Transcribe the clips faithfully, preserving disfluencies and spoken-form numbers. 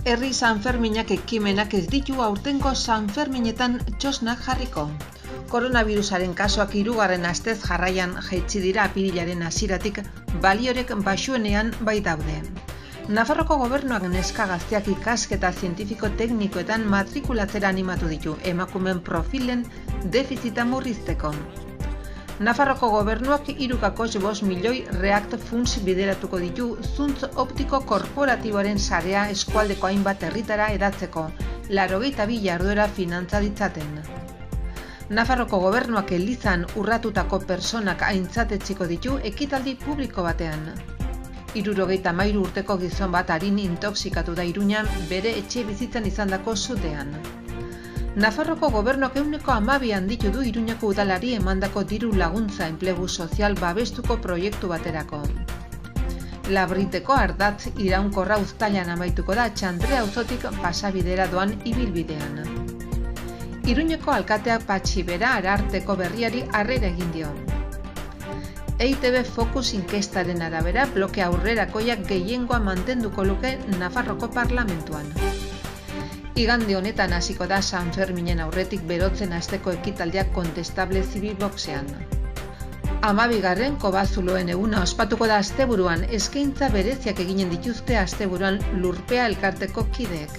Herri Sanferminak ekimenak ez ditu aurtengo Sanferminetan txosnak jarriko. Koronavirusaren kasuak hirugarren astez jarraian jaitsi dira apirilaren hasieratik baliorek baxuenean bai daude. Nafarroko gobernuak neska gazteak ikasketa zientifiko-teknikoetan matrikulatzera animatu ditu emakumeen profilen defizita murrizteko. Nafarroko gobernuak hiru koma bost milioi React Funds bideratuko ditu zuntz optiko korporatiboaren sarea eskualdeko hainbat herritara hedatzeko, laurogeita bi jarduera finantza ditzaten. Nafarroko gobernuak elizan urratutako pertsonak aintzatetziko ditu ekitaldi publiko batean. hirurogeita hamairu urteko gizon bat arin intoxikatu da Iruñan bere etxe bizitzan izandako sutean. Nafarroko gobernuak ehuneko hamabi handitu du Iruñako udalari emandako diru laguntza enplegu sozial babestuko proiektu baterako. Labriteko ardatz iraunkorra uztailan amaituko da Txandrea auzotik pasabidera doan ibilbidean. Iruñeko alkateak Patxi Bera Ararteko berriari harrera egin dio. E I Te Be Focus inkestaren arabera bloke aurrerakoiak gehiengoa mantenduko luke Nafarroko parlamentuan. Igande honetan hasiko da Sanferminen aurretik berotzen hasteko ekitaldiak Kontestable Zibilboxean. Hamabigarren kobazuloen eguna ospatuko da asteburuan, eskaintza bereziak eginen dituzte asteburuan Lurpea elkarteko kideek.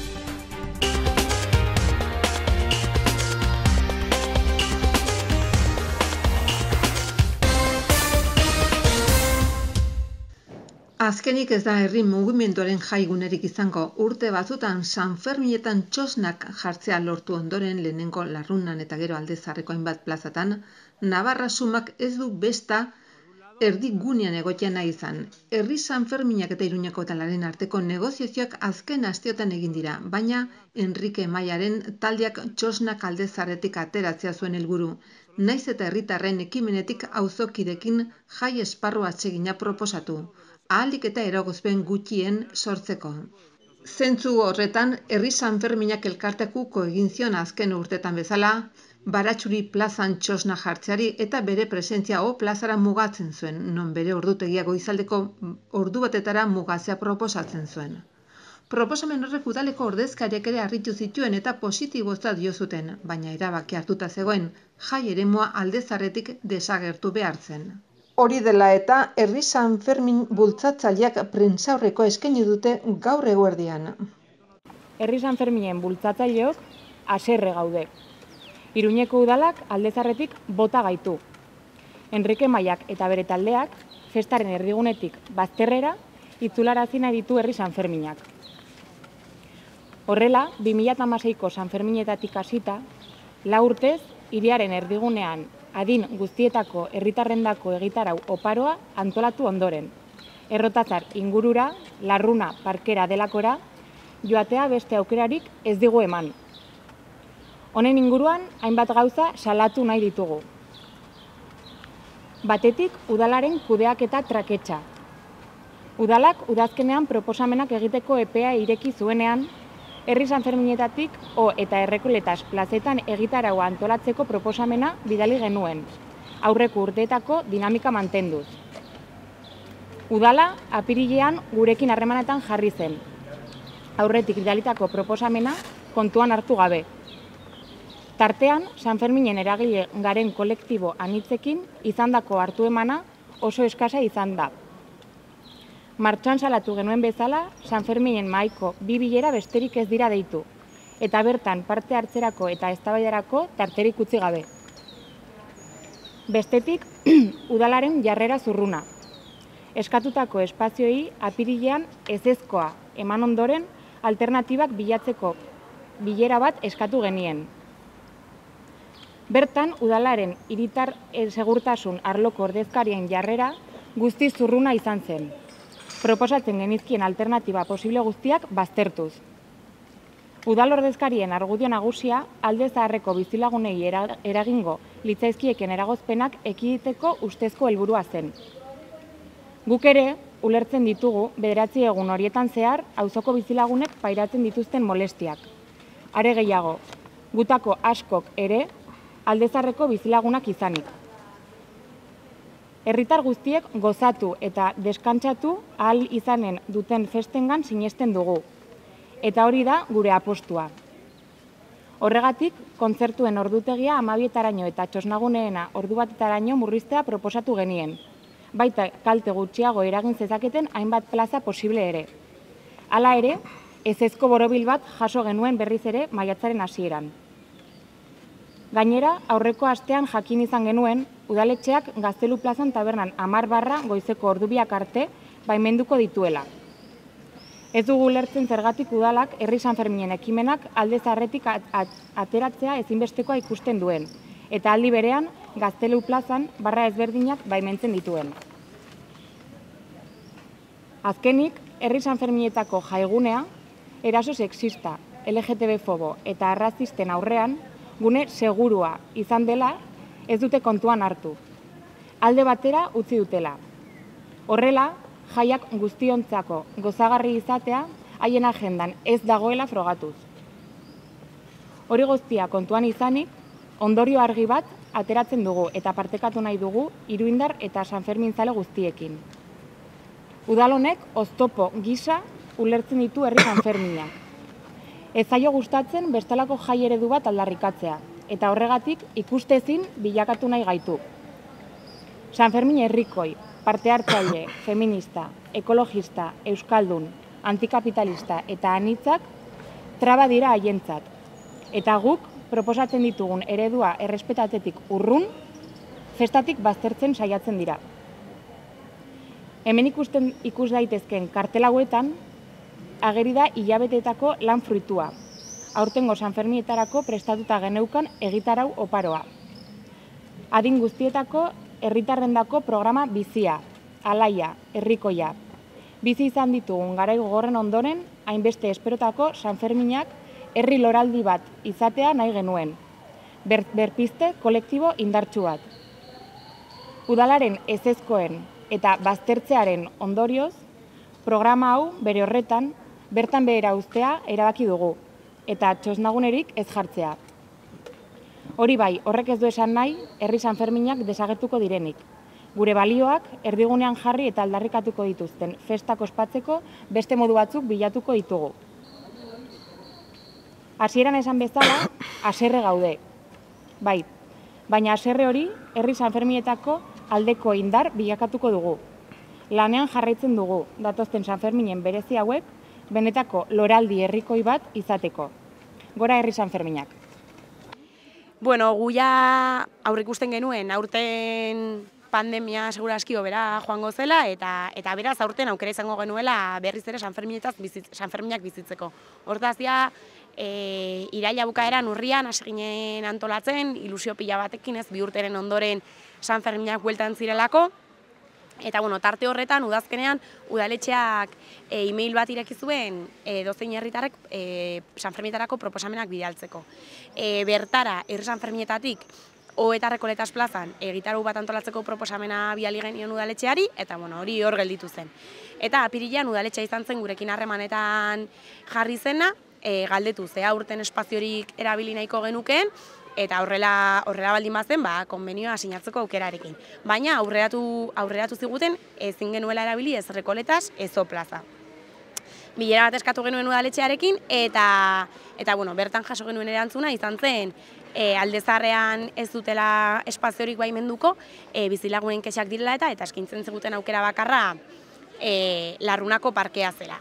Azkenik ez da herri mugimenduaren jaigunerik izango, urte batzutan Sanferminetan txosnak jartzea lortu ondoren lehenengo Larrunan eta gero Aldezarreko hainbat plazatan, Navarra sumak ez du besta erdigunean egotea nahi izan. Herri Sanferminak eta Iruñako udalaren arteko negoziazioak azken asteotan egin dira, baina Enrique Maiaren taldeak txosnak Aldezarretik ateratzea zuen helburu, naiz eta herritarren ekimenetik auzokidekin jai esparru atsegina proposatu, ahalik eta eragozpen gutxien sortzeko. Zentzu horretan, Herri Sanferminak elkarteak uko egin zion azken urtetan bezala, Baratxuri plazan txosna jartzeari eta bere presentzia O plazara mugatzen zuen, non bere ordutegia goizaldeko ordu batetara mugatzea proposatzen zuen. Proposamen horrek udaleko ordezkariak ere harritu zituen eta positibozat dio zuten, baina erabaki hartuta zegoen, jai eremua Aldezarretik desagertu behar zen. Hori dela eta Herri Sanfermin bultzatzaileak prentsaurreko eskaini dute gaur eguerdian. Herri Sanferminen bultzatzaileok haserre gaude. Iruñeko udalak Aldezarretik bota gaitu. Enrique Maiak eta bere taldeak festaren erdigunetik bazterrera itzularazi nahi ditu Herri Sanferminak. Horrela, bi mila hamaseiko Sanferminetatik hasita, lau urtez hiriaren erdigunean adin guztietako herritarrendako egitarau oparoa antolatu ondoren. Errotatzar ingurura, Larruna parkera delakora, joatea beste aukerarik ez digu eman. Honen inguruan, hainbat gauza salatu nahi ditugu. Batetik, udalaren kudeaketa traketsa. Udalak udazkenean proposamenak egiteko epea ireki zuenean, Herri Sanferminetatik O eta Errekoletas plazetan egitaraua antolatzeko proposamena bidali genuen, aurreko urteetako dinamika mantenduz. Udala, apirilean gurekin harremanetan jarri zen. Aurretik bidalitako proposamena kontuan hartu gabe. Tartean, Sanferminen eragile garen kolektibo anitzekin izandako hartu emana oso eskasa izan da. Martxoan salatu genuen bezala, Sanferminen mahaiko bi bilera besterik ez dira deitu, eta bertan parte hartzerako eta eztabaidarako tarterik utzi gabe. Bestetik, udalaren jarrera zurruna. Eskatutako espazioei apirilean ezezkoa eman ondoren alternatibak bilatzeko bilera bat eskatu genien. Bertan, udalaren hiritar segurtasun arloko ordezkarien jarrera guztiz zurruna izan zen. Proposatzen genizkien alternatiba posible guztiak baztertuz. Udal ordezkarien argudio nagusia Aldezaharreko bizilagunei eragingo litzaizkieken eragozpenak ekiditeko ustezko helburua zen. Guk ere, ulertzen ditugu bederatzi egun horietan zehar auzoko bizilagunek pairatzen dituzten molestiak. Are gehiago, gutako askok ere Aldezaharreko bizilagunak izanik. Herritar guztiek gozatu eta deskantsatu ahal izanen duten festengan sinesten dugu. Eta hori da gure apostua. Horregatik, kontzertuen ordutegia hamabietaraino eta txosnaguneena ordu batetaraino murriztea proposatu genien. Baita kalte gutxiago eragin zezaketen hainbat plaza posible ere. Hala ere, ezezko borobil bat jaso genuen berriz ere maiatzaren hasieran. Gainera, aurreko astean jakin izan genuen, udaletxeak Gaztelu plazan tabernan hamar barra goizeko ordubiak arte baimenduko dituela. Ez dugu ulertzen zergatik udalak herri Sanferminen ekimenak alde zaharretik ateratzea ezinbestekoa ikusten duen, eta aldi berean Gaztelu plazan barra ezberdinak baimentzen dituen. Azkenik, herri Sanferminetako jaigunea, eraso sexista, L G T B fobo eta arrazisten aurrean, gune segurua izan dela ez dute kontuan hartu. Alde batera utzi dutela. Horrela, jaiak guztiontzako gozagarri izatea haien agendan ez dagoela frogatuz. Hori guztia kontuan izanik, ondorio argi bat ateratzen dugu eta partekatu nahi dugu Iruindar eta Sanferminzale guztiekin. Udal honek oztopo gisa ulertzen ditu herri Sanferminak. Ez zaio gustatzen bestelako jai eredu bat aldarrikatzea, eta horregatik ikustezin bilakatu nahi gaitu. Sanfermin herrikoi, parte hartzaile, feminista, ekologista, euskaldun, antikapitalista eta anitzak traba dira haientzat. Eta guk proposatzen ditugun eredua errespetatetik urrun, festatik baztertzen saiatzen dira. Hemen ikusten ikus daitezken kartel hauetan, ageri da hilabeteetako lan fruitua. Aurtengo Sanferminetarako prestatuta geneukan egitarau oparoa. Adin guztietako herritarrendako programa bizia, alaia, herrikoia. Bizi izan ditugun garai gogorren ondoren, hainbeste esperotako Sanferminak herri loraldi bat izatea nahi genuen. Ber, berpiste kolektibo indartsu bat. Udalaren ezezkoen eta baztertzearen ondorioz, programa hau bere horretan, bertan behera uztea erabaki dugu, eta txosnagunerik ez jartzea. Hori bai, horrek ez du esan nahi, herri Sanferminak desagertuko direnik. Gure balioak erdigunean jarri eta aldarrikatuko dituzten festak ospatzeko beste modu batzuk bilatuko ditugu. Hasieran esan bezala, haserre gaude. Bai, baina haserre hori herri Sanferminetako aldeko indar bilakatuko dugu. Lanean jarraitzen dugu, datozten Sanferminen berezi hauek, benetako loraldi herrikoi bat izateko. Gora herri Sanferminak. Bueno, gu ja aurrikusten genuen, aurten pandemia seguraski hobera joango zela, eta eta beraz aurten aukera izango genuela berriz ere Sanferminetaz bizitz, Sanferminak bizitzeko. Hortaz ja, e, iraila bukaeran urrian hasi ginen antolatzen, ilusio pila batekin ez bi urteren ondoren Sanferminak bueltan zirelako. Eta bueno, tarte horretan, udazkenean, udaletxeak e, e-mail bat ireki zuen e, dozein herritarrek e, Sanferminetarako proposamenak bidaltzeko. E, bertara, herri Sanferminetatik, O eta Rekoletas plazan egitarau bat antolatzeko proposamena bidali genion udaletxeari, eta bueno, hori hor gelditu zen. Eta apirilean udaletxea izan zen gurekin harremanetan jarri zena, e, galdetu ze aurten espaziorik erabili nahiko genukeen, eta horrela horrela baldin bazen, ba, konbenioa sinatzeko aukerarekin. Baina aurreratu aurreratu ziguten ezin genuela erabili ez Rekoletas, ez O plaza. Bilera bat eskatu genuen udaletxearekin eta eta bueno, bertan jaso genuen erantzuna izan zen e, Aldezarrean ez dutela espaziorik baimenduko, e, bizilagunen kexak direla eta eta eskintzen ziguten aukera bakarra e, Larrunako parkea zela.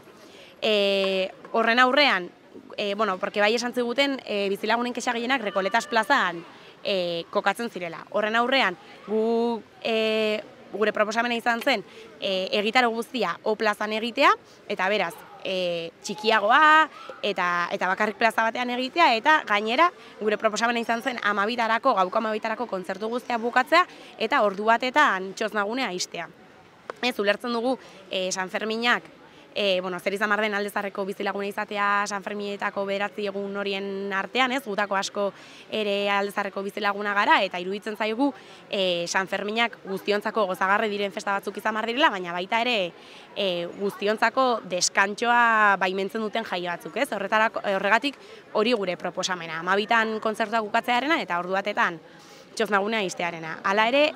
E, horren aurrean, E, bueno, porque bai esan ziguten e, bizilagunen kexa gehienak Rekoletas plazan e, kokatzen zirela. Horren aurrean, gu, e, gure proposamena izan zen e, egitaro guztia O plazan egitea, eta beraz, e, txikiagoa eta, eta bakarrik plaza batean egitea, eta gainera gure proposamena izan zen amabitarako, gauko amabitarako kontzertu guztia bukatzea, eta ordu batetan txosnagunea istea. Ez, ulertzen dugu e, Sanferminak, E, bueno, zer izan marden Aldezarreko bizilaguna izatea Sanferminetako beratzi egun horien artean, ez, gutako asko ere Aldezarreko bizilaguna gara, eta iruditzen zaigu e, Sanferminak guztiontzako gozagarri diren festa batzuk izan mardirela, baina baita ere e, guztiontzako deskantxoa baimentzen duten jai batzuk, ez, horregatik hori gure proposamena. Hamabitan kontzertuak bukatzearena eta ordu batetan txosnagunea istearena. Hala ere,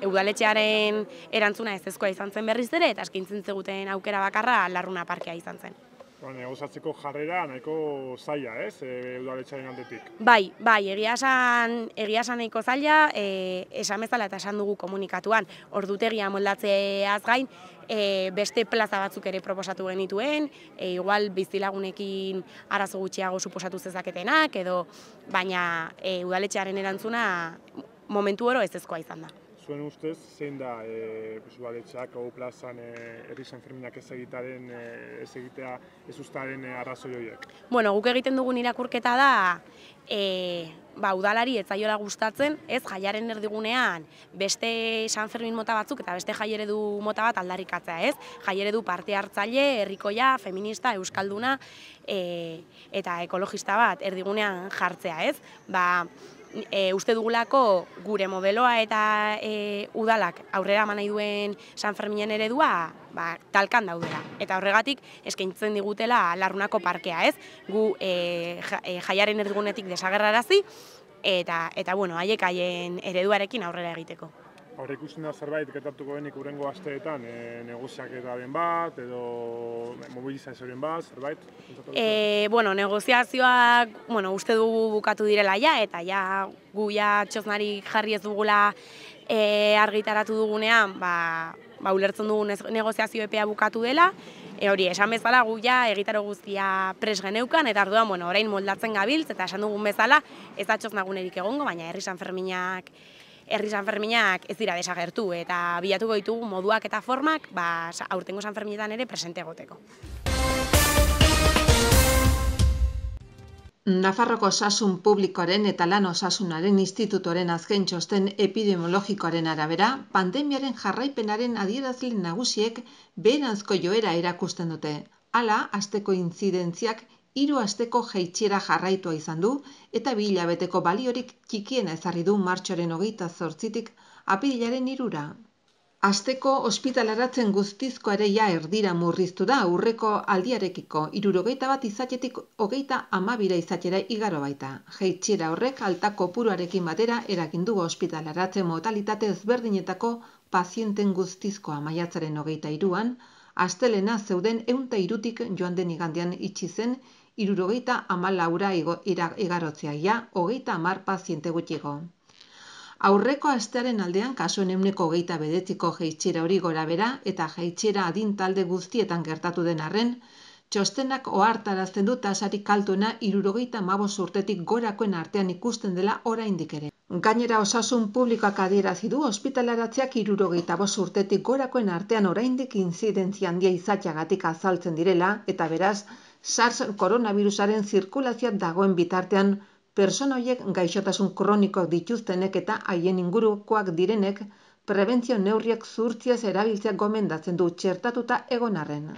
udaletxearen erantzuna ezezkoa izan zen berriz ere, eta eskintzen ziguten aukera bakarra Larruna parkea izan zen. Negoziatzeko jarrera nahiko zaila, ez, udaletxearen aldetik? Bai, bai, egia esan, egia esan nahiko zaila, e, esan bezala eta esan dugu komunikatuan, ordutegia moldatzeaz gain, e, beste plaza batzuk ere proposatu genituen, e, igual bizilagunekin arazo gutxiago suposatu zezaketenak, edo, baina e, udaletxearen erantzuna momentu oro ez ezkoa izan da. Zuen ustez, zein da e, udaletxeak hau plazan herri sanferminak ez egitearen, ez egitea, ez ustaren arrazoi horiek? Bueno, guk egiten dugun irakurketa da, e, ba, udalari ez zaiola gustatzen, ez jaiaren erdigunean beste Sanfermin mota batzuk eta beste jai eredu mota bat aldarrikatzea, ez? Jai eredu parte hartzaile, herrikoia, feminista, euskalduna e, eta ekologista bat erdigunean jartzea, ez? Ba, E, uste dugulako gure modeloa eta e, udalak aurrera eman nahi duen Sanferminen eredua ba, talkan daudela. Eta horregatik eskaintzen digutela Larrunako parkea, ez? Gu e, jaiaren erdigunetik desagerrarazi eta, eta bueno, haiek haien ereduarekin aurrera egiteko. Horre ikusten da zerbait gertatuko denik hurrengo asteetan, e, negoziaketaren bat edo mobilizazioaren bat, zerbait? E, bueno, negoziazioak, bueno, uste dugu bukatu direla ja, eta ja gu ja txosnari jarri ez dugula e, argitaratu dugunean, ba, ba ulertzen dugu negoziazio epea bukatu dela, e, hori, esan bezala gu ja egitaro guztia pres geneukan, eta orduan, bueno, orain moldatzen gabiltz, eta esan dugun bezala, ez da txosnagunerik egongo, baina herri Sanferminak Herri Sanferminak ez dira desagertu eta bilatuko ditugu moduak eta formak ba, aurtengo Sanferminetan ere presente egoteko. Nafarroko Osasun Publikoaren eta Lan Osasunaren Institutoren azken txosten epidemiologikoaren arabera, pandemiaren jarraipenaren adierazle nagusiek beheranzko joera erakusten dute. Hala, asteko intzidentziak hiru asteko jaitsiera jarraitua izan du eta bi hilabeteko baliorik txikiena ezarri du martxoaren hogeita zortzitik apirilaren hirura. Asteko ospitalaratzen guztizko ere ja erdira murriztu da aurreko aldiarekiko hirurogeita bat izatetik hogeita hamabira izatera igaro baita. Jaitsiera horrek alta kopuruarekin batera eragin du ospitalaratzen modalitate ezberdinetako pazienten guztizkoa maiatzaren hogeita hiruan, astelena zeuden ehun eta hirutik joan den igandean itxi zen hirurogeita hamalaura igarotzea ja, hogeita hamar paziente gutxigo. Aurreko astearen aldean kasuen ehuneko hogeita bederatziko jaitsiera hori gorabehera eta jaitsiera adin talde guztietan gertatu den arren, txostenak ohartarazten du tasarik altuena hirurogeita hamabost urtetik gorakoen artean ikusten dela oraindik ere. Gainera, Osasun Publikoak adierazi du ospitalaratzeak hirurogeita bost urtetik gorakoen artean oraindik intzidentzia handia izateagatik azaltzen direla eta beraz, SARS koronavirusaren zirkulazioa dagoen bitartean pertsona horiek gaixotasun kronikoak dituztenek eta haien ingurukoak direnek prebentzio neurriak zuhurtziaz erabiltzea gomendatzen du txertatuta egon arren.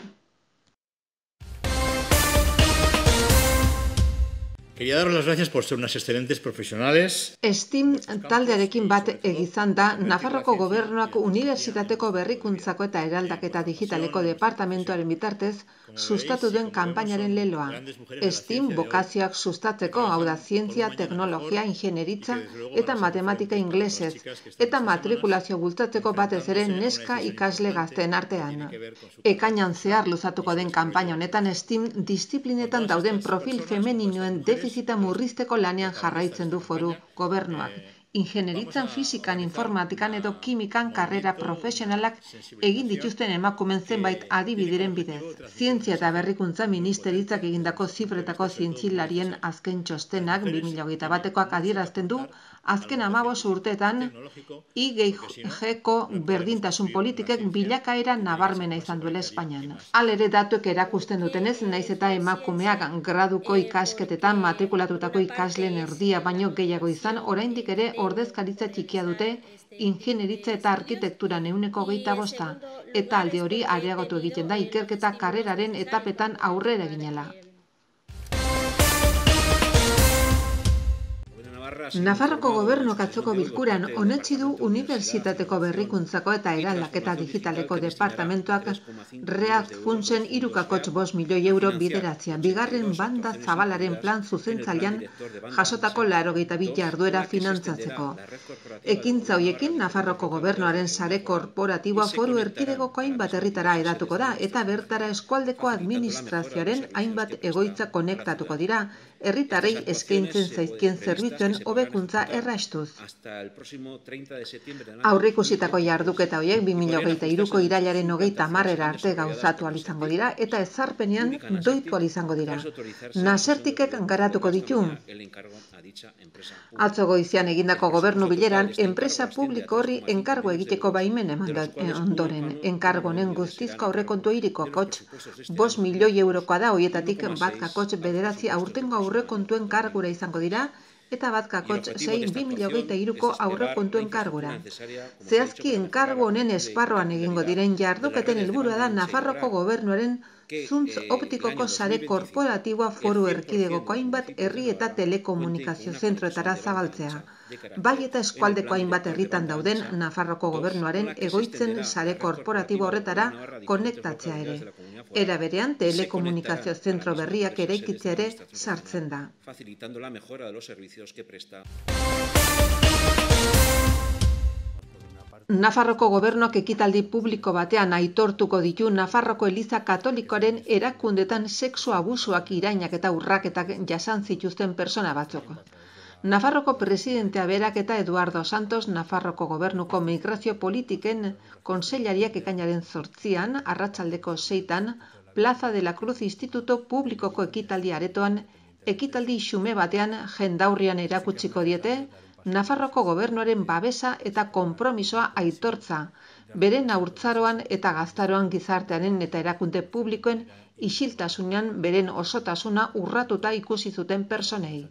Quería daros las gracias por ser unas excelentes profesionales. STEAM taldearekin bat egizan da Nafarroko Gobernuak Unibertsitateko Berrikuntzako eta Eraldaketa Digitaleko Departamentuaren bitartez sustatu duen kanpainaren leloa. STEAM bokazioak sustatzeko, hau da zientzia, teknologia, ingenieritza eta matematika inglesez, eta matrikulazio bultzatzeko batez ere neska ikasle gazteen artean. Ekainan zehar luzatuko den kanpaina honetan STEAM disiplinetan dauden profil femeninoen defizita murrizteko lanean jarraitzen du foru gobernuak. Ingenieritzan, fizikan, informatikan edo kimikan karrera profesionalak egin dituzten emakumen zenbait adibideren bidez. Zientzia eta Berrikuntza Ministeritzak egindako zifretako zientzilarien azken txostenak bi mila hogeita batekoak adierazten du azken hamabost urteetan I G-ko berdintasun politikek bilakaera nabarmena izan duela Espainian. Halere datuek erakusten dutenez, naiz eta emakumeak graduko ikasketetan matrikulatutako ikasleen erdia baino gehiago izan, oraindik ere ordezkaritza txikia dute ingenieritzа eta arkitekturan ehuneko hogeita bosta, eta alde hori areagotu egiten da ikerketa karreraren etapetan aurrera ginela. Nafarroko gobernuak atzoko bilkuran onetsi du Unibertsitateko berrikuntzako eta eraldaketa digitaleko departamentuak React Funtsen hiru koma bost milioi euro bideratzea bigarren banda zabalaren plan zuzentzailean jasotako laurogeita bi jarduera finantzatzeko. Ekintza horiekin Nafarroko gobernuaren sare korporatiboa foru erkidegoko hainbat herritara hedatuko da eta bertara eskualdeko administrazioaren hainbat egoitza konektatuko dira, herritarrei eskaintzen zaizkien zerbitzuen hobekuntza erraztuz. Aurreikusitako jarduketa horiek bi mila hogeita hiruko irailaren hogeita hamarera arte gauzatu ahal izango dira eta ezarpenean doitu ahal izango dira. Nasertikek garatuko ditu. Atzo goizean egindako gobernu bileran enpresa publiko horri enkargo egiteko baimen eman ondoren. Enkargo honen guztizko aurrekontu hiriko kots bost milioi eurokoa da, hoietatik bat kakotx bederatzi aurtengo aurrekontuen kargura izango dira, eta bat kakotx sei bi mila hogeita hiruko aurrekontuen kargura. Zehazki enkargo honen esparroan egingo diren jarduketen helburua da Nafarroko gobernuaren zuntz optikoko sare korporatiboa foru erkidegoko hainbat herri eta telekomunikazio zentroetara zabaltzea. Bai eta eskualdeko hainbat herritan dauden Nafarroko gobernuaren egoitzen sare korporatibo horretara konektatzea ere. Era berean, telekomunikazio zentro berriak eraikitzea ere sartzen da. Nafarroko gobernuak ekitaldi publiko batean aitortuko ditu Nafarroko Eliza Katolikoaren erakundetan sexu abusuak, irainak eta urraketak jasan zituzten pertsona batzuk. Nafarroko presidentea berak eta Eduardo Santos, Nafarroko gobernuko migrazio politiken kontseilariak ekainaren zortzian, arratsaldeko seitan, Plaza de la Cruz Instituto Publikoko ekitaldi aretoan, ekitaldi xume batean jendaurrian erakutsiko diete, Nafarroko gobernuaren babesa eta konpromisoa aitortza, beren haurtzaroan eta gaztaroan gizartearen eta erakunde publikoen isiltasunean beren osotasuna urratuta ikusi zuten personei.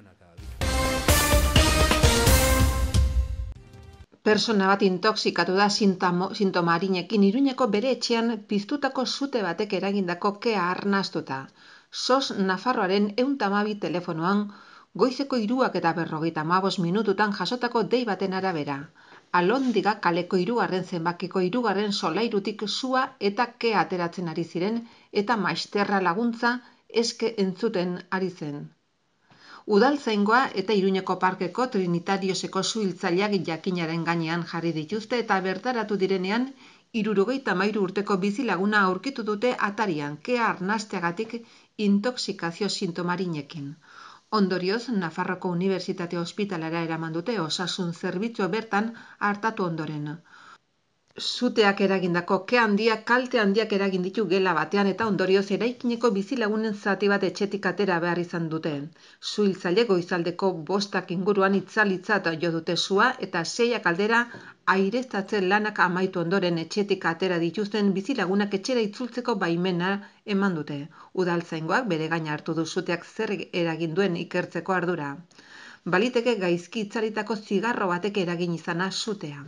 Persona bat intoxikatu da sintoma arinekin Iruñeko bere etxean piztutako sute batek eragindako kea arnastuta. Sos Nafarroaren ehun eta hamabi telefonoan goizeko hiruak eta berrogeita hamabost minututan jasotako dei baten arabera. Alondiga kaleko hirugarren zenbakiko hirugarren solairutik sua eta kea ateratzen ari ziren eta maisterra laguntza eske entzuten ari zen. Udaltzaingoa eta Iruñeko parkeko Trinitarioseko suhiltzaileak jakinaren gainean jarri dituzte eta bertaratu direnean hirurogeita hamairu urteko bizilaguna aurkitu dute atarian kea arnasteagatik intoxikazio sintomarinekin. Ondorioz, Nafarroko Unibertsitate Ospitalara eraman dute osasun zerbitzu bertan hartatu ondoren. Suteak eragindako ke handiak kalte handiak eragin ditu gela batean eta ondorioz eraikineko bizilagunen zati bat etxetik atera behar izan dute. Suhiltzaile goizaldeko bostak inguruan itzalitzat jo dute sua eta seiak aldera aireztatze lanak amaitu ondoren etxetik atera dituzten bizilagunak etxera itzultzeko baimena eman dute. Udaltzaingoak bere gain hartu du suteak zer eragin duen ikertzeko ardura. Baliteke gaizki itzalitako zigarro batek eragin izana sutea.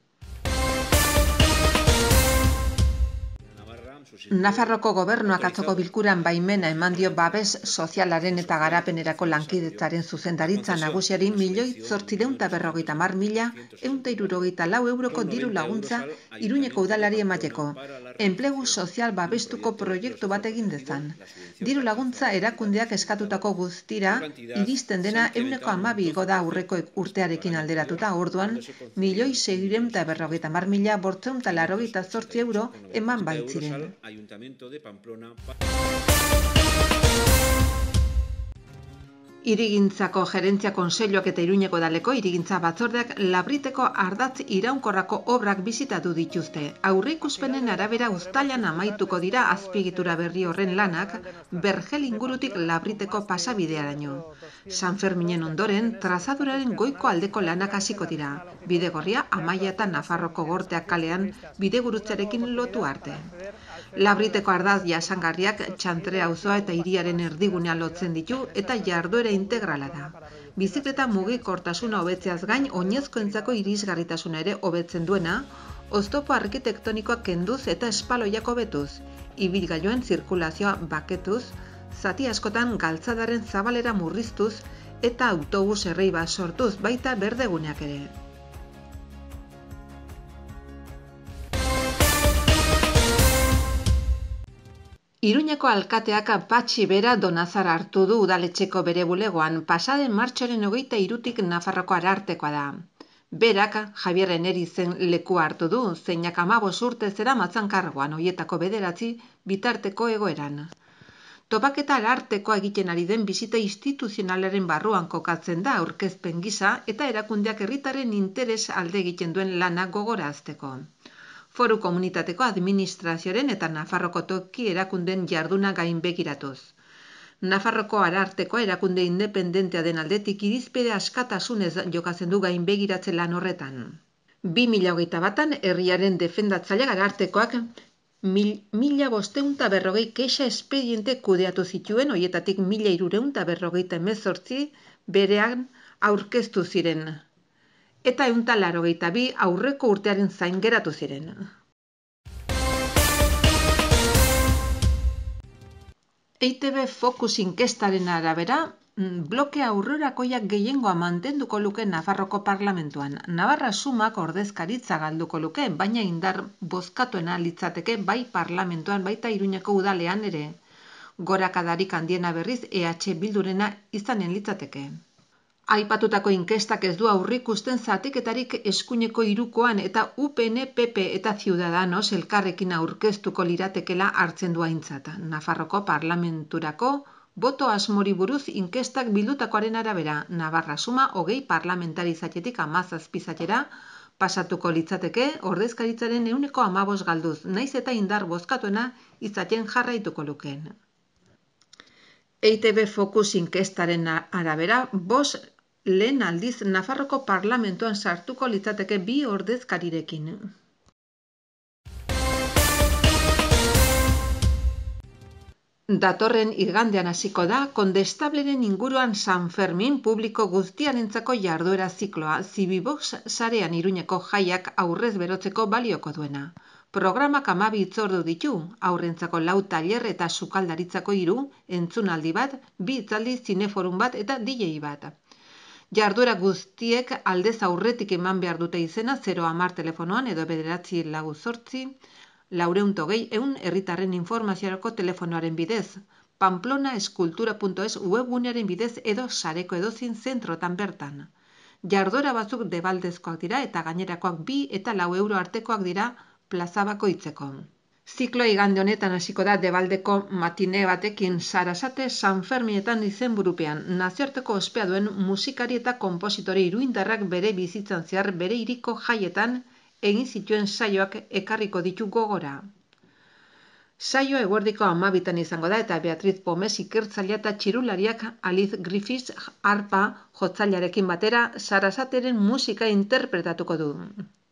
Nafarroko gobernuak atzoko bilkuran baimena eman dio babes sozialaren eta garapenerako lankidetzaren zuzendaritza nagusiari milioi zortziehun eta berrogeita hamar mila ehun eta hirurogeita lau euroko diru laguntza Iruñeko udalari emateko. Enplegu sozial babestuko proiektu bat egin dezan. Diru laguntza erakundeak eskatutako guztira iristen dena ehuneko hamabi igo da aurreko urtearekin alderatuta, orduan milioi seiehun eta berrogeita hamar mila bostehun eta laurogeita zortzi euro eman baitziren. Ayuntamiento de Pamplona. Hirigintzako Gerentzia Kontseiluak eta Iruñeko Udaleko Hirigintza Batzordeak Labriteko ardatz iraunkorrako obrak bisitatu dituzte. Aurreikuspenen arabera uztailan amaituko dira azpiegitura berri horren lanak Bergel ingurutik Labriteko pasabidearaino. San Ferminen ondoren trazaduraren goiko aldeko lanak hasiko dira. Bidegorria Amaia eta Nafarroko Gorteak kalean bidegurutzarekin lotu arte. Labriteko ardatz jasangarriak Txantre auzoa eta hiriaren erdigunean lotzen ditu eta jarduera integrala da. Bizikleta mugikortasuna hobetzeaz gain oinezkoentzako irisgarritasuna ere hobetzen duena, oztopo arkitektonikoak kenduz eta espaloiak hobetuz, ibilgailuen zirkulazioa baketuz, zati askotan galtzadaren zabalera murriztuz eta autobus errei bat sortuz, baita berdeguneak ere. Iruñeko alkateak Patxi Bera Donazar hartu du udaletxeko bere bulegoan, pasaden martxoaren hogeita hirutik Nafarroko Arartekoa da. Berak Javier Enerizen lekua hartu du, zeinak hamabos urte zeramatzan karguan, hoietako bederatzi bitarteko egoeran. Topaketa Arartekoa egiten ari den bisita instituzionalaren barruan kokatzen da aurkezpen gisa eta erakundeak herritarren interes alde egiten duen lana gogorazteko. Foru komunitateko administrazioaren eta Nafarroko toki erakunden jarduna gainbegiratuz. Nafarroko Arartekoa erakunde independentea den aldetik irizpide askatasunez jokatzen du gainbegiratze lan horretan. bi mila hogeita batan herriaren defendatzaile Arartekoak mila bostehun eta berrogei kexa espediente kudeatu zituen, hoietatik mila hirurehun eta berrogeita hemezortzi berean aurkeztu ziren. Eta ehun eta laurogeita bi aurreko urtearen zain geratu ziren. E I Te Be Focus inkestaren arabera, bloke aurrerakoiak gehiengoa mantenduko luke Nafarroko parlamentuan. Navarra Sumak ordezkaritza galduko luke, baina indar bozkatuena litzateke bai parlamentuan baita Iruñeko udalean ere. Gorakadarik handiena berriz E H Bildurena izanen litzateke. Aipatutako inkestak ez du aurrikusten zatiketarik eskuineko hirukoan eta U P N, P P eta Ciudadanos elkarrekin aurkeztuko liratekela hartzen du aintzat. Nafarroko parlamenturako boto asmori buruz inkestak bildutakoaren arabera, Navarra Suma hogei parlamentari izatetik hamazazpi izatera pasatuko litzateke ordezkaritzaren ehuneko hamabos galduz, naiz eta indar bozkatuena izaten jarraituko lukeen. E I Te Be Focus inkestaren arabera, bos lehen aldiz Nafarroko parlamentuan sartuko litzateke bi ordezkarirekin. Datorren igandean hasiko da Kondestableren inguruan San Fermin publiko guztiarentzako jarduera zikloa, Zibibox sarean Iruñeko jaiak aurrez berotzeko balioko duena. Programak hamabi hitzordu ditu, haurrentzako lau tailer eta sukaldaritzako hiru, entzunaldi bat, bi hitzaldi zineforum bat eta D J bat. Jarduera guztiek aldez aurretik eman behar dute izena zero hamar telefonoan edo bederatzi lau zortzi, laurehun eta hogei ehun herritarren informaziorako telefonoaren bidez, pamplona eskultura puntu es webgunearen bidez edo sareko edozein zentrotan bertan. Jarduera batzuk debaldezkoak dira eta gainerakoak bi eta lau euro artekoak dira plaza bakoitzeko. Zikloa igande honetan hasiko da debaldeko matine batekin Sarasate San Ferminetan izenburupean, nazioarteko ospea duen musikari eta konpositore iruindarrak bere bizitzan zehar bere hiriko jaietan egin zituen saioak ekarriko ditu gogora. Saioa eguerdiko hamabitan izango da eta Beatriz Pomes ikertzailea eta txirulariak Alice Griffiths arpa jotzailearekin batera Sarasateren musika interpretatuko du.